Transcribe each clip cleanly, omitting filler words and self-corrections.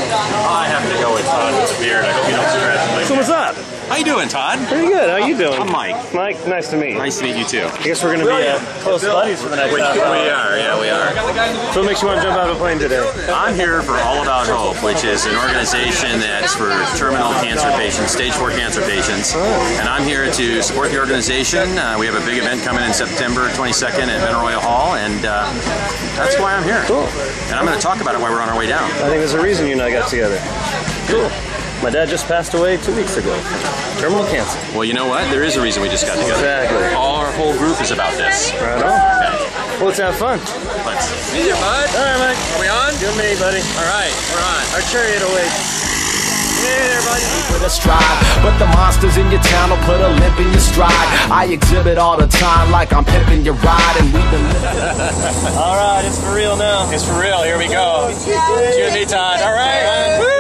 I have to go with Todd with the beard. I hope you don't scratch my So what's up? How you doing, Todd? Pretty good. How you doing? I'm Mike. Mike, nice to meet you. Nice to meet you too. I guess we're going to be close buddies for the next half hour. We are, yeah, we are. So what makes you want to jump out of a plane today? I'm here for All About Hope, which is an organization that's for terminal cancer patients, stage 4 cancer patients. And I'm here to support the organization. We have a big event coming in September 22nd at Benaroya Hall, and that's why I'm here. Cool. And I'm going to talk about it while we're on our way down. I think there's a reason you and I got together. Cool. My dad just passed away 2 weeks ago. Terminal cancer. Well, you know what? There is a reason we just got together. Exactly. Our whole group is about this. Right on. Okay. Well, let's have fun. Let's. Hey there, bud. All right, Mike. Are we on? You and me, buddy. All right, we're on. Our chariot awaits. Hey there, buddy. With a stride, but the monsters in your town will put a limp in your stride. I exhibit all the time like I'm pimping your ride, and we've been All right, it's for real now. It's for real. Here we go. You and me, Todd. All right. Woo!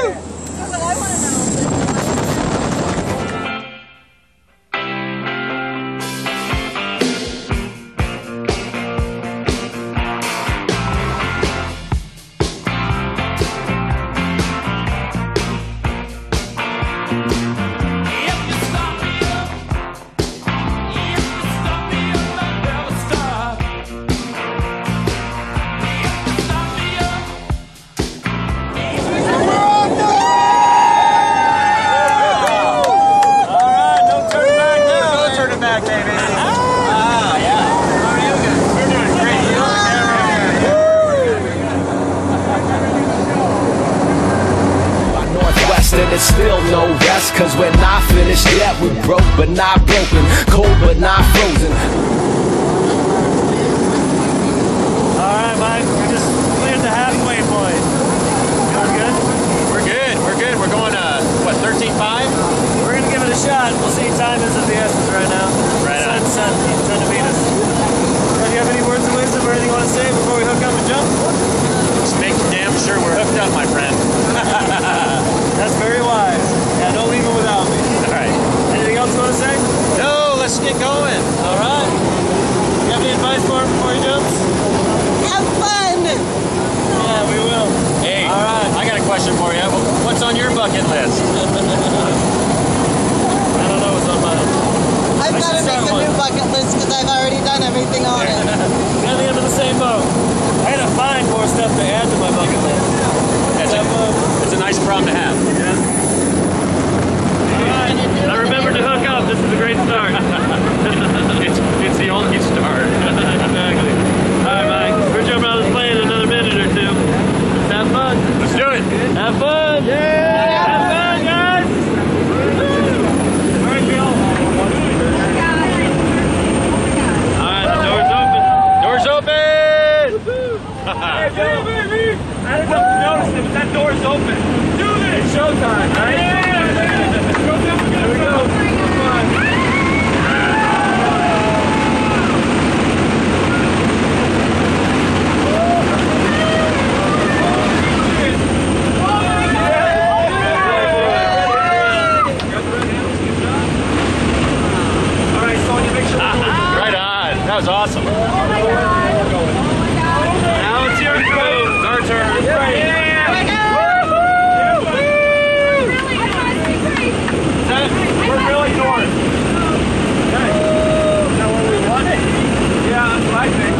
and it's still no rest, cause we're not finished yet. We're broke but not broken, cold but not frozen. Alright, Mike, we just cleared the halfway point. Feeling good? We're good, we're good. We're going what, 13.5? We're gonna give it a shot. We'll see. Time is of the essence right now. Right on. Sun's trying to beat us. Do you have any words of wisdom or anything you want to say before we hook up and jump? Just make damn sure we're hooked up, my friend. That's very wise. Yeah, don't leave it without me. Alright. Anything else you want to say? No, let's get going. Alright. You have any advice for him before he jumps? Have fun! Yeah, we will. Hey, alright. I got a question for you. What's on your bucket list? I don't know what's on mine. I've got to make a new bucket list because I've already done everything on it. We're at the end of the same boat. I gotta find more stuff to add to my bucket list. It's a nice problem to have. Yeah. Alright, now remember to hook up. This is a great start. it's the only start. Exactly. Alright, Mike. We're jumping out of this plane in another minute or two. Let's have fun. Let's do it. Have fun. Yeah. Have fun, guys. Alright, Bill. Alright, the door's open. Doors open! Hey, Bill, baby. I don't know if you noticed it, but that door's open. Do this. It's showtime, right? Yeah. Here we go. Come on. Right on. That was awesome. Now it's your turn. It's our turn. We're really north. Okay. Is that what we want? Yeah, that's what I think.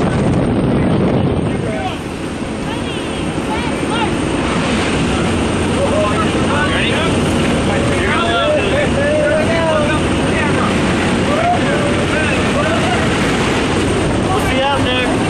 Ready? You're gonna love this. We'll see you out there.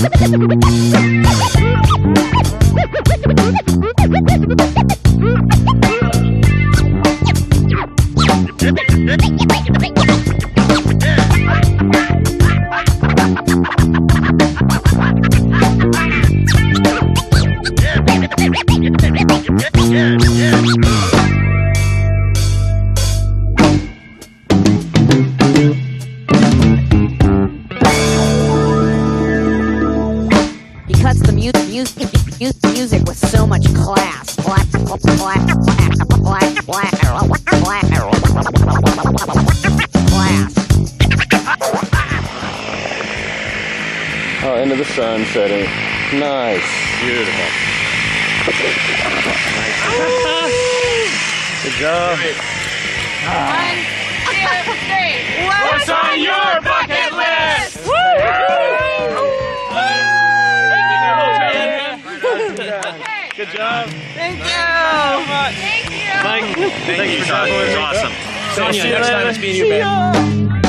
Because the music with so much class. Oh, into the sun setting. Nice. Beautiful. Good job. 1, 2, 3. What's on your bucket list? Good job. Thank you. Mike, Thank you, Todd. It was awesome. Sonia, next time it's me and you, babe.